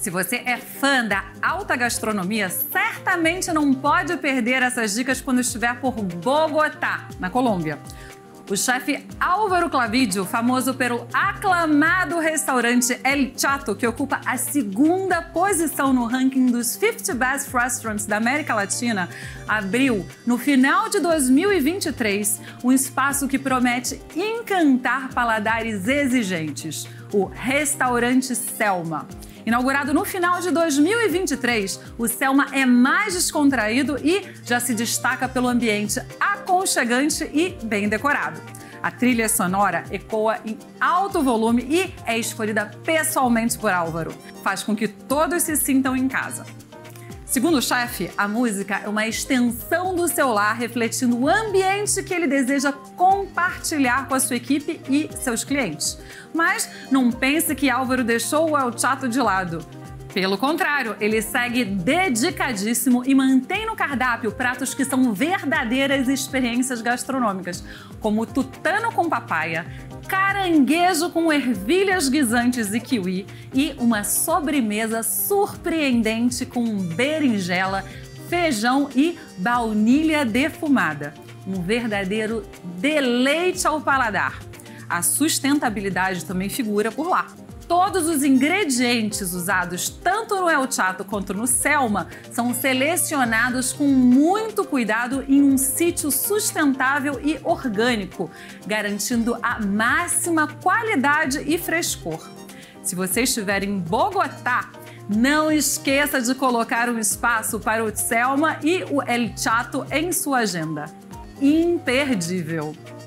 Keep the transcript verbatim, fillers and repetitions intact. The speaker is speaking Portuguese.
Se você é fã da alta gastronomia, certamente não pode perder essas dicas quando estiver por Bogotá, na Colômbia. O chefe Álvaro Clavidio, famoso pelo aclamado restaurante El Chato, que ocupa a segunda posição no ranking dos cinquenta Best Restaurants da América Latina, abriu, no final de dois mil e vinte e três, um espaço que promete encantar paladares exigentes, o Restaurante Selma. Inaugurado no final de dois mil e vinte e três, o Selma é mais descontraído e já se destaca pelo ambiente aconchegante e bem decorado. A trilha sonora ecoa em alto volume e é escolhida pessoalmente por Álvaro. Faz com que todos se sintam em casa. Segundo o chefe, a música é uma extensão do seu lar, refletindo o ambiente que ele deseja compartilhar com a sua equipe e seus clientes. Mas não pense que Álvaro deixou o El Chato de lado. Pelo contrário, ele segue dedicadíssimo e mantém no cardápio pratos que são verdadeiras experiências gastronômicas, como tutano com papaya, caranguejo com ervilhas guisantes e kiwi e uma sobremesa surpreendente com berinjela, feijão e baunilha defumada. Um verdadeiro deleite ao paladar. A sustentabilidade também figura por lá. Todos os ingredientes usados tanto no El Chato quanto no Selma são selecionados com muito cuidado em um sítio sustentável e orgânico, garantindo a máxima qualidade e frescor. Se você estiver em Bogotá, não esqueça de colocar um espaço para o Selma e o El Chato em sua agenda. Imperdível!